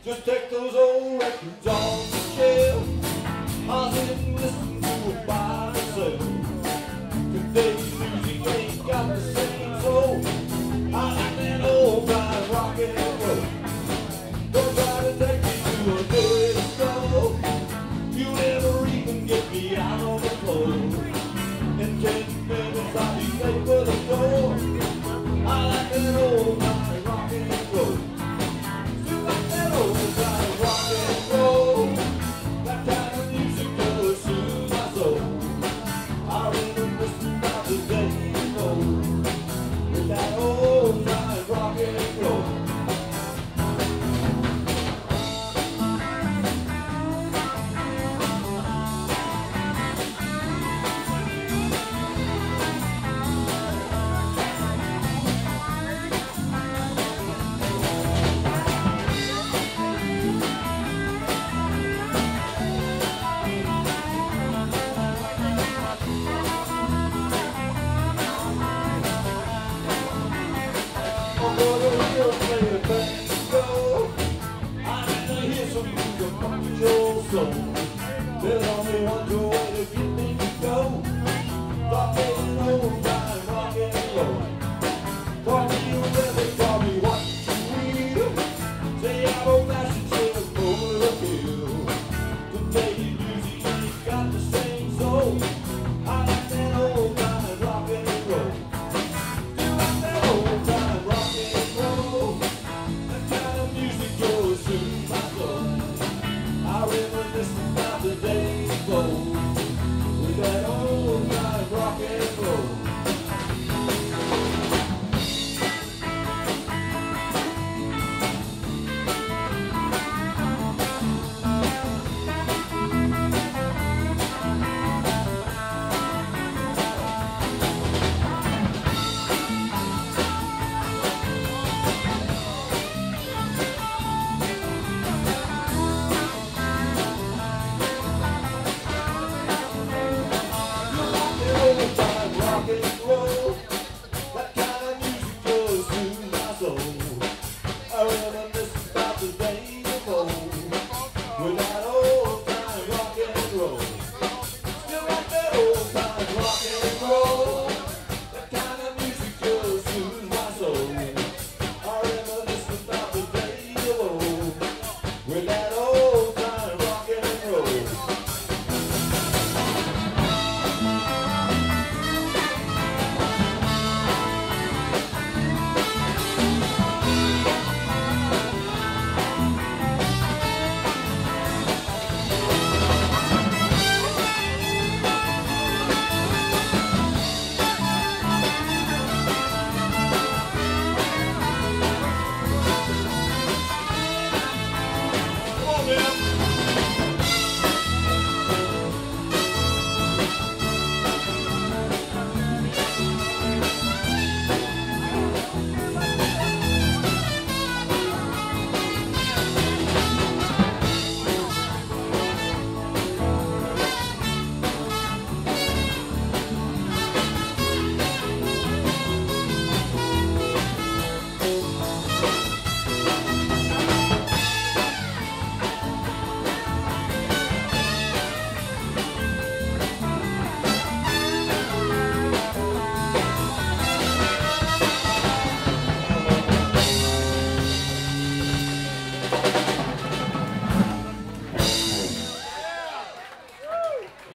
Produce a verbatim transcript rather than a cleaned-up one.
Just take those old records off the shelf. I'll sit and listen to it by myself. Today's music ain't got the same soul. I like that old time rock and roll. Don't try to take me to a disco. You never even get me out on the floor. In ten minutes I'll be late for the door. I like that old time rock and roll. Still like that old time rock and roll. That kind of music does soothe my soul. I reminisce about the days ago with that old time rock and roll. There's only one way to get